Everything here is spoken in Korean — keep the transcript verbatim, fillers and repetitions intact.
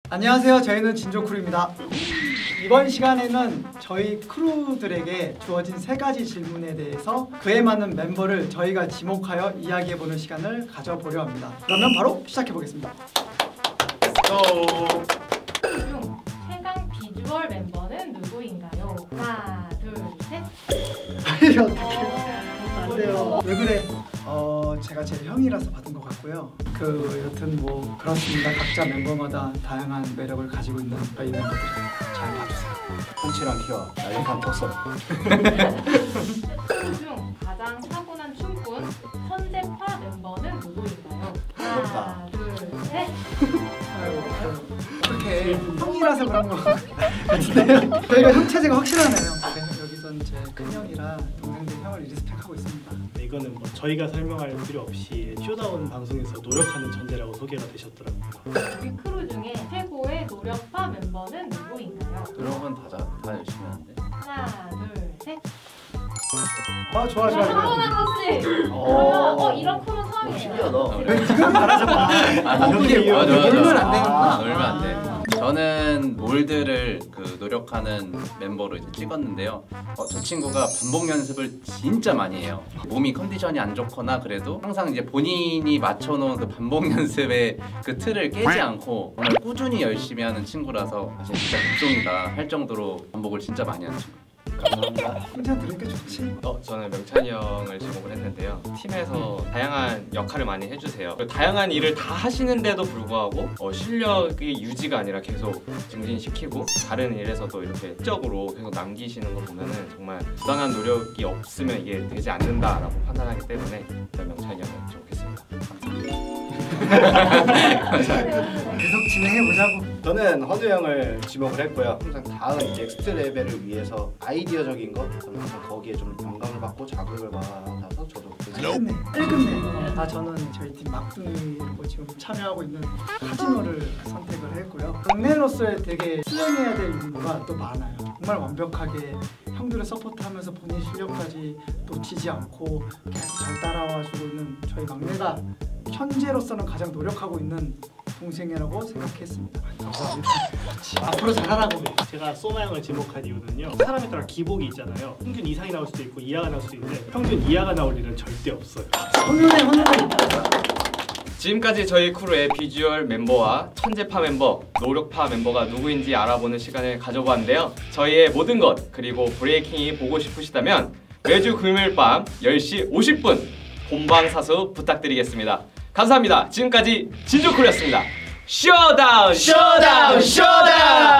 안녕하세요. 저희는 진조크루입니다. 이번 시간에는 저희 크루들에게 주어진 세 가지 질문에 대해서 그에 맞는 멤버를 저희가 지목하여 이야기해보는 시간을 가져보려 합니다. 그러면 바로 시작해보겠습니다. 렛츠고! 중 최강 비주얼 멤버는 누구인가요? 하나, 둘, 셋. 아니 어떡해. 어, 안 돼요. 왜 그래? 어 제가 제 형이라서 받은 것 같고요. 그 여튼 뭐 그렇습니다. 각자 멤버마다 다양한 매력을 가지고 있는 저희 멤버들 잘 봐주세요. 펀치랑 키와 날렵한 턱선. 그중 가장 타고난 춤꾼 천재파 멤버는 누구인가요? 하나, 둘, 셋. 아이고 어떻게 형이라서 그런 거 같은데 저희가 형 체제가 확실하네요. 네, 여기선 제 큰 형이라 동생들 형을 리스펙하고 있습니다. 이거는 뭐 저희가 설명할 필요 없이 쇼다운 방송에서 노력하는 전제라고 소개가 되셨더라고요. 우리 크루 중에 최고의 노력파 멤버는 누구인가요? 노력은 다, 다 열심히 하는데. 하나, 둘, 셋. 아 좋아 좋아 좋아. 타고난 거지. 어. 어 이런 크루 처음이에요. 신기하다. 왜 지금 말하자마. 아, 형이 맞아, 맞아. 놀면 안 되는구나. 아, 놀면 안 돼. 저는 몰드를 그 노력하는 멤버로 이제 찍었는데요. 어, 저 친구가 반복 연습을 진짜 많이 해요. 몸이 컨디션이 안 좋거나 그래도 항상 이제 본인이 맞춰놓은 그 반복 연습의 그 틀을 깨지 않고 정말 꾸준히 열심히 하는 친구라서 사실 진짜 극종이다 할 정도로 반복을 진짜 많이 하는 친구. 감사합니다. 칭찬 들으니까 좋지. 어, 저는 명찬이 형을 지목을 했는데요. 팀에서 다양한 역할을 많이 해주세요. 다양한 일을 다 하시는데도 불구하고 어, 실력이 유지가 아니라 계속 증진시키고 다른 일에서도 이렇게 적으로 계속 남기시는 거 보면은 정말 부당한 노력이 없으면 이게 되지 않는다라고 판단하기 때문에 일단 명찬이 형을 지목했습니다. 계속 진행해 보자고. 저는 헌우 형을 지목을 했고요. 항상 다음 넥스트 레벨을 위해서 아이디어적인 거, 저는 항상 거기에 좀 영감을 받고 자극을 받아서 저도 끝내. 끝내. 아 저는 저희 팀 막둥이로 지금 참여하고 있는 카지노를 선택을 했고요. 막내로서의 되게 수행해야 될 임무가 또 많아요. 정말 완벽하게 형들을 서포트하면서 본인 실력까지 놓치지 않고 계속 잘 따라와주고 있는 저희 막내가 현재로서는 가장 노력하고 있는 동생이라고 생각했습니다. 감사합니다. 앞으로 잘하라고. 제가 소마 형을 지목한 이유는요. 사람에 따라 기복이 있잖아요. 평균 이상이 나올 수도 있고 이하가 나올 수도 있는데 평균 이하가 나올 일은 절대 없어요. 훈훈해 훈훈해. 지금까지 저희 크루의 비주얼 멤버와 천재파 멤버, 노력파 멤버가 누구인지 알아보는 시간을 가져보았는데요. 저희의 모든 것 그리고 브레이킹이 보고 싶으시다면 매주 금요일 밤 열 시 오십 분 본방사수 부탁드리겠습니다. 감사합니다. 지금까지 진조크루였습니다. 쇼다운! 쇼다운! 쇼다운!